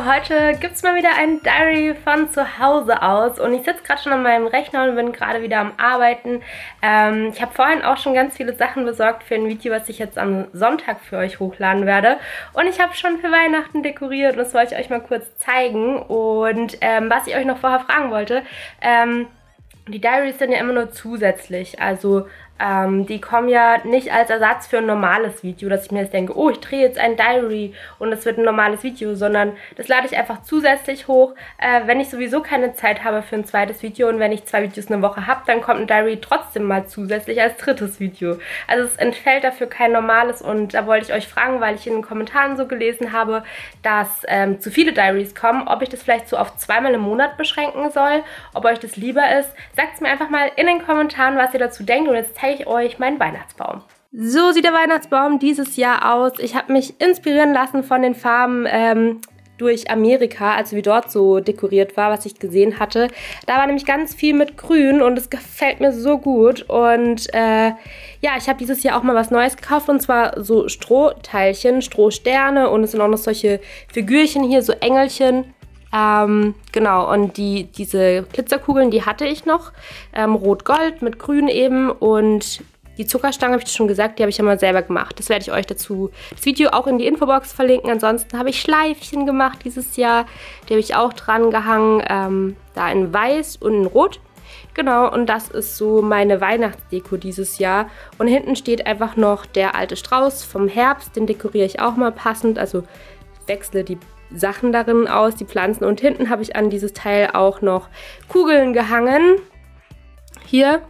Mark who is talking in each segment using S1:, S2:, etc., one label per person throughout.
S1: heute gibt es mal wieder ein Diary von zu Hause aus und ich sitze gerade schon an meinem Rechner und bin gerade wieder am Arbeiten. Ich habe vorhin auch schon ganz viele Sachen besorgt für ein Video, was ich jetzt am Sonntag für euch hochladen werde. Und ich habe schon für Weihnachten dekoriert und das wollte ich euch mal kurz zeigen. Und was ich euch noch vorher fragen wollte, die Diaries sind ja immer nur zusätzlich, also die kommen ja nicht als Ersatz für ein normales Video, dass ich mir jetzt denke, oh, ich drehe jetzt ein Diary und es wird ein normales Video, sondern das lade ich einfach zusätzlich hoch, wenn ich sowieso keine Zeit habe für ein zweites Video und wenn ich 2 Videos eine Woche habe, dann kommt ein Diary trotzdem mal zusätzlich als drittes Video. Also es entfällt dafür kein normales und da wollte ich euch fragen, weil ich in den Kommentaren so gelesen habe, dass zu viele Diaries kommen, ob ich das vielleicht so auf 2-mal im Monat beschränken soll, ob euch das lieber ist. Sagt es mir einfach mal in den Kommentaren, was ihr dazu denkt und jetzt zeige ich euch meinen Weihnachtsbaum. So sieht der Weihnachtsbaum dieses Jahr aus. Ich habe mich inspirieren lassen von den Farben durch Amerika, also wie dort so dekoriert war, was ich gesehen hatte. Da war nämlich ganz viel mit Grün und es gefällt mir so gut. Und ja, ich habe dieses Jahr auch mal was Neues gekauft und zwar so Strohteilchen, Strohsterne und es sind auch noch solche Figürchen hier, so Engelchen. Genau, und diese Glitzerkugeln, die hatte ich noch. Rot-Gold mit Grün eben und die Zuckerstange, habe ich schon gesagt, die habe ich ja mal selber gemacht. Das werde ich euch dazu, das Video auch in die Infobox verlinken. Ansonsten habe ich Schleifchen gemacht dieses Jahr. Die habe ich auch dran gehangen, da in Weiß und in Rot. Genau, und das ist so meine Weihnachtsdeko dieses Jahr. Und hinten steht einfach noch der alte Strauß vom Herbst. Den dekoriere ich auch mal passend, also wechsle die Sachen darin aus, die Pflanzen. Und hinten habe ich an dieses Teil auch noch Kugeln gehangen. Hier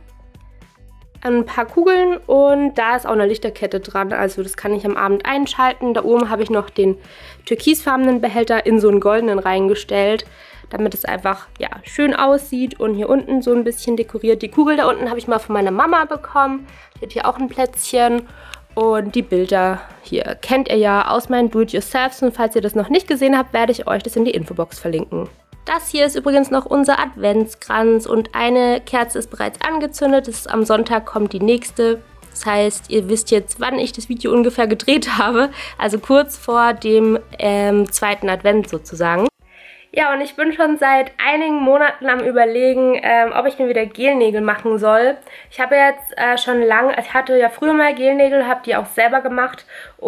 S1: ein paar Kugeln und da ist auch eine Lichterkette dran. Also das kann ich am Abend einschalten. Da oben habe ich noch den türkisfarbenen Behälter in so einen goldenen reingestellt, damit es einfach ja schön aussieht. Und hier unten so ein bisschen dekoriert. Die Kugel da unten habe ich mal von meiner Mama bekommen. Die hat hier auch ein Plätzchen. Und die Bilder hier kennt ihr ja aus meinen Do-it-yourselfs und falls ihr das noch nicht gesehen habt, werde ich euch das in die Infobox verlinken. Das hier ist übrigens noch unser Adventskranz und eine Kerze ist bereits angezündet. Am Sonntag kommt die nächste. Das heißt, ihr wisst jetzt, wann ich das Video ungefähr gedreht habe. Also kurz vor dem zweiten Advent sozusagen. Ja, und ich bin schon seit einigen Monaten am Überlegen, ob ich mir wieder Gelnägel machen soll. Ich habe jetzt schon lange, ich hatte ja früher mal Gelnägel, habe die auch selber gemacht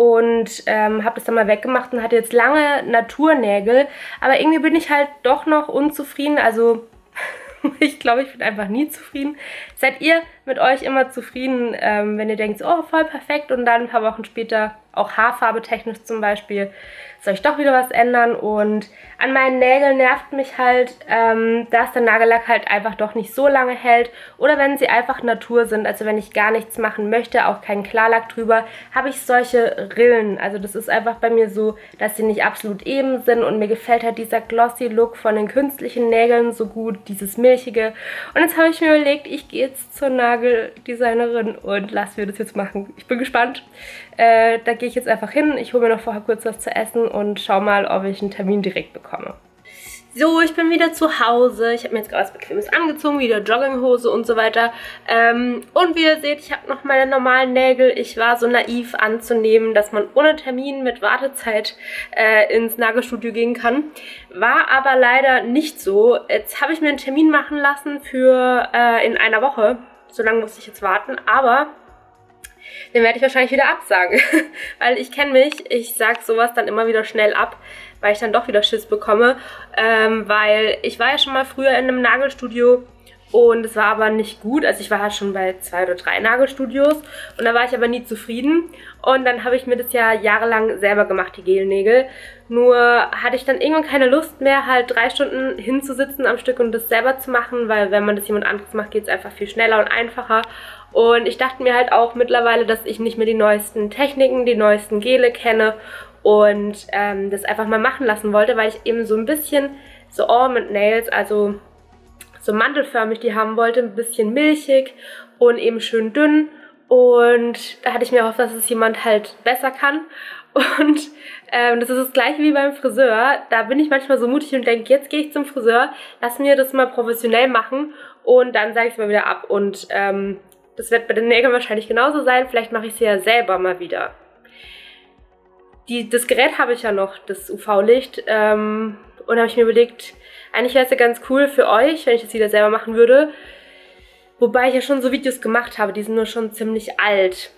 S1: und habe das dann mal weggemacht und hatte jetzt lange Naturnägel. Aber irgendwie bin ich halt doch noch unzufrieden, also ich glaube, ich bin einfach nie zufrieden. Seid ihr mit euch immer zufrieden, wenn ihr denkt, oh, voll perfekt und dann ein paar Wochen später, auch Haarfarbe technisch zum Beispiel, soll ich doch wieder was ändern? Und an meinen Nägeln nervt mich halt, dass der Nagellack halt einfach doch nicht so lange hält. Oder wenn sie einfach Natur sind, also wenn ich gar nichts machen möchte, auch keinen Klarlack drüber, habe ich solche Rillen. Also das ist einfach bei mir so, dass sie nicht absolut eben sind und mir gefällt halt dieser glossy Look von den künstlichen Nägeln so gut, dieses milchige. Und jetzt habe ich mir überlegt, ich gehe jetzt zur Nageldesignerin und lasse mir das jetzt machen. Ich bin gespannt. Da gehe ich jetzt einfach hin. Ich hole mir noch vorher kurz was zu essen und schau mal, ob ich einen Termin direkt bekomme. So, ich bin wieder zu Hause. Ich habe mir jetzt gerade was Bequemes angezogen, wieder Jogginghose und so weiter. Und wie ihr seht, ich habe noch meine normalen Nägel. Ich war so naiv anzunehmen, dass man ohne Termin mit Wartezeit ins Nagelstudio gehen kann. War aber leider nicht so. Jetzt habe ich mir einen Termin machen lassen für in einer Woche. So lange muss ich jetzt warten, aber den werde ich wahrscheinlich wieder absagen, weil ich kenne mich, ich sage sowas dann immer wieder schnell ab, weil ich dann doch wieder Schiss bekomme, weil ich war ja schon mal früher in einem Nagelstudio und es war aber nicht gut, also ich war halt schon bei 2 oder 3 Nagelstudios und da war ich aber nie zufrieden und dann habe ich mir das ja jahrelang selber gemacht, die Gelnägel, nur hatte ich dann irgendwann keine Lust mehr, halt 3 Stunden hinzusitzen am Stück und das selber zu machen, weil wenn man das jemand anderes macht, geht es einfach viel schneller und einfacher. Und ich dachte mir halt auch mittlerweile, dass ich nicht mehr die neuesten Techniken, die neuesten Gele kenne und das einfach mal machen lassen wollte, weil ich eben so ein bisschen so Almond Nails, also so mantelförmig die haben wollte, ein bisschen milchig und eben schön dünn. Und da hatte ich mir erhofft, dass es jemand halt besser kann. Und das ist das gleiche wie beim Friseur. Da bin ich manchmal so mutig und denke, jetzt gehe ich zum Friseur, lass mir das mal professionell machen und dann sage ich es mal wieder ab. Und das wird bei den Nägeln wahrscheinlich genauso sein. Vielleicht mache ich sie ja selber mal wieder. das Gerät habe ich ja noch, das UV-Licht. Und habe ich mir überlegt, eigentlich wäre es ja ganz cool für euch, wenn ich das wieder selber machen würde. Wobei ich ja schon so Videos gemacht habe, die sind nur schon ziemlich alt.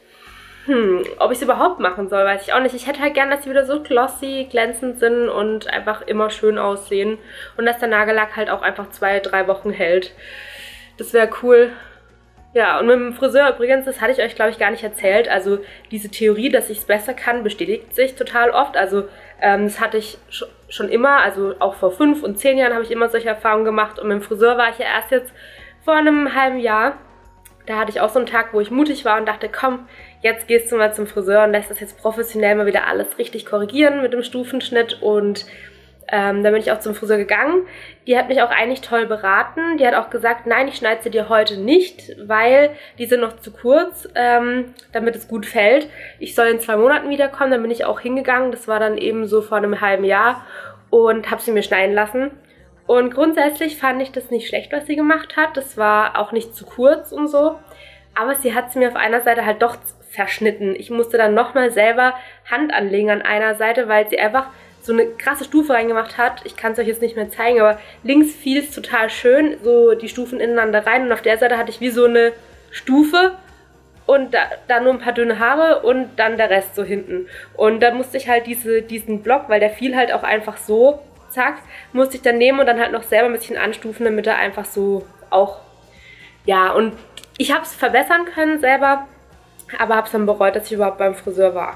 S1: Ob ich es überhaupt machen soll, weiß ich auch nicht. Ich hätte halt gern, dass sie wieder so glossy, glänzend sind und einfach immer schön aussehen. Und dass der Nagellack halt auch einfach 2-3 Wochen hält. Das wäre cool. Ja, und mit dem Friseur übrigens, das hatte ich euch, glaube ich, gar nicht erzählt. Also diese Theorie, dass ich es besser kann, bestätigt sich total oft. Also das hatte ich schon immer, also auch vor 5 und 10 Jahren habe ich immer solche Erfahrungen gemacht. Und mit dem Friseur war ich ja erst jetzt vor einem halben Jahr. Da hatte ich auch so einen Tag, wo ich mutig war und dachte, komm, jetzt gehst du mal zum Friseur und lässt das jetzt professionell mal wieder alles richtig korrigieren mit dem Stufenschnitt. Und dann bin ich auch zum Friseur gegangen. Die hat mich auch eigentlich toll beraten. Die hat auch gesagt, nein, ich schneide sie dir heute nicht, weil die sind noch zu kurz, damit es gut fällt. Ich soll in 2 Monaten wiederkommen. Dann bin ich auch hingegangen. Das war dann eben so vor einem halben Jahr und habe sie mir schneiden lassen. Und grundsätzlich fand ich das nicht schlecht, was sie gemacht hat. Das war auch nicht zu kurz und so. Aber sie hat es mir auf einer Seite halt doch verschnitten. Ich musste dann nochmal selber Hand anlegen an einer Seite, weil sie einfach so eine krasse Stufe reingemacht hat. Ich kann es euch jetzt nicht mehr zeigen, aber links fiel es total schön, so die Stufen ineinander rein. Und auf der Seite hatte ich wie so eine Stufe und da nur ein paar dünne Haare und dann der Rest so hinten. Und dann musste ich halt diesen Block, weil der fiel halt auch einfach so, zack, musste ich dann nehmen und dann halt noch selber ein bisschen anstufen, damit er einfach so auch, ja, und ich habe es verbessern können selber, aber habe es dann bereut, dass ich überhaupt beim Friseur war.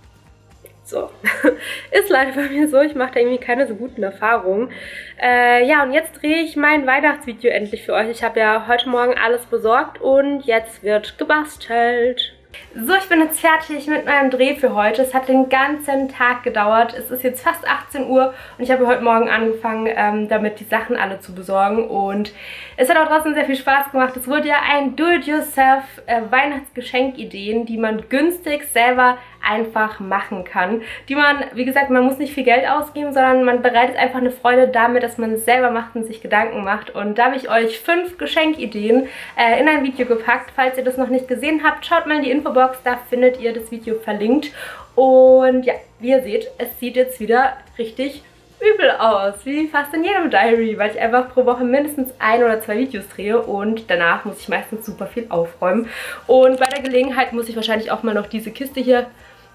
S1: So, ist leider bei mir so, ich mache da irgendwie keine so guten Erfahrungen. Ja, und jetzt drehe ich mein Weihnachtsvideo endlich für euch. Ich habe ja heute Morgen alles besorgt und jetzt wird gebastelt. So, ich bin jetzt fertig mit meinem Dreh für heute. Es hat den ganzen Tag gedauert. Es ist jetzt fast 18 Uhr und ich habe heute Morgen angefangen, damit die Sachen alle zu besorgen. Und es hat auch draußen sehr viel Spaß gemacht. Es wurde ja ein Do-it-yourself Weihnachtsgeschenkideen, die man günstig selber einfach machen kann. Die man, wie gesagt, man muss nicht viel Geld ausgeben, sondern man bereitet einfach eine Freude damit, dass man es selber macht und sich Gedanken macht. Und da habe ich euch 5 Geschenkideen in ein Video gepackt. Falls ihr das noch nicht gesehen habt, schaut mal in die Infobox, da findet ihr das Video verlinkt. Und ja, wie ihr seht, es sieht jetzt wieder richtig übel aus, wie fast in jedem Diary, weil ich einfach pro Woche mindestens 1 oder 2 Videos drehe und danach muss ich meistens super viel aufräumen. Und bei der Gelegenheit muss ich wahrscheinlich auch mal noch diese Kiste hier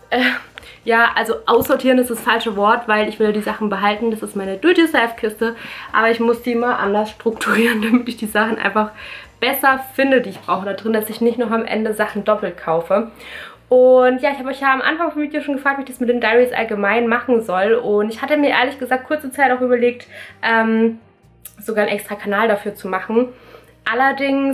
S1: ja, also aussortieren ist das falsche Wort, weil ich will die Sachen behalten. Das ist meine Do-it-yourself-Kiste, aber ich muss die mal anders strukturieren, damit ich die Sachen einfach besser finde, die ich brauche da drin, dass ich nicht noch am Ende Sachen doppelt kaufe. Und ja, ich habe euch ja am Anfang vom Video schon gefragt, wie ich das mit den Diaries allgemein machen soll. Und ich hatte mir ehrlich gesagt kurze Zeit auch überlegt, sogar einen extra Kanal dafür zu machen. Allerdings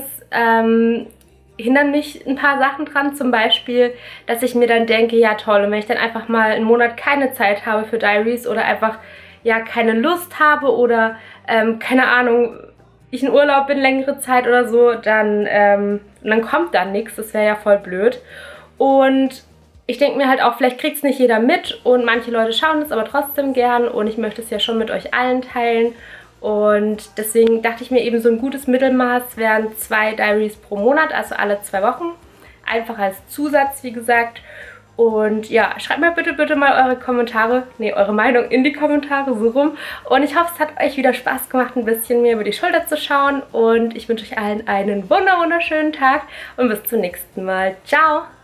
S1: hindern mich ein paar Sachen dran, zum Beispiel, dass ich mir dann denke, ja toll, und wenn ich dann einfach mal einen Monat keine Zeit habe für Diaries oder einfach ja keine Lust habe oder keine Ahnung, ich in Urlaub bin längere Zeit oder so, dann kommt da nichts, das wäre ja voll blöd. Und ich denke mir halt auch, vielleicht kriegt es nicht jeder mit und manche Leute schauen das aber trotzdem gern und ich möchte es ja schon mit euch allen teilen. Und deswegen dachte ich mir eben, so ein gutes Mittelmaß wären 2 Diaries pro Monat, also alle 2 Wochen. Einfach als Zusatz, wie gesagt. Und ja, schreibt mir bitte mal eure Kommentare, eure Meinung in die Kommentare, so rum. Und ich hoffe, es hat euch wieder Spaß gemacht, ein bisschen mir über die Schulter zu schauen. Und ich wünsche euch allen einen wunderschönen Tag und bis zum nächsten Mal. Ciao!